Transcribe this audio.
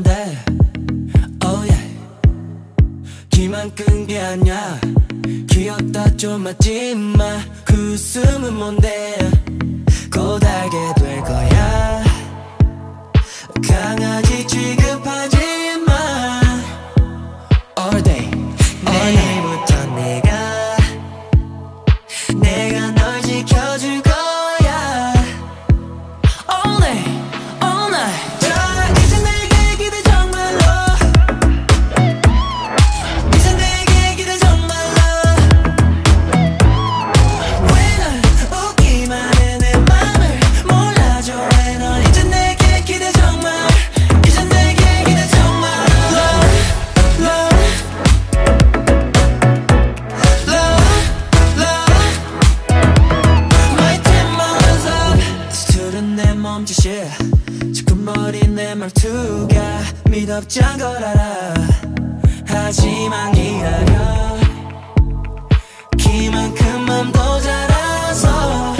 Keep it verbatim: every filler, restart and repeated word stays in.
돼. Oh yeah. 기만 끈 게 아니야. 귀엽다 좀 맞지마. 그 웃음은 뭔데 고달게 될 거야. 강아지 취급하지 마. All day, all 내일부터 내가 내가 널 지켜줄 거야. All day, all night. 자, 이제 내게 기대 정말로. 이제 내게 기대 정말로. 왜 날 웃기만 해 내 맘을 몰라줘. 왜 넌 이제 내게 기대 정말. 이제 내게 기대 정말. Love, love, love, love. My tempo's up. 스트른 내 몸짓이 지끈머린 내 말투가 미덥지않은 걸 알아. 하지만 기다려. 키만큼 맘도 자라서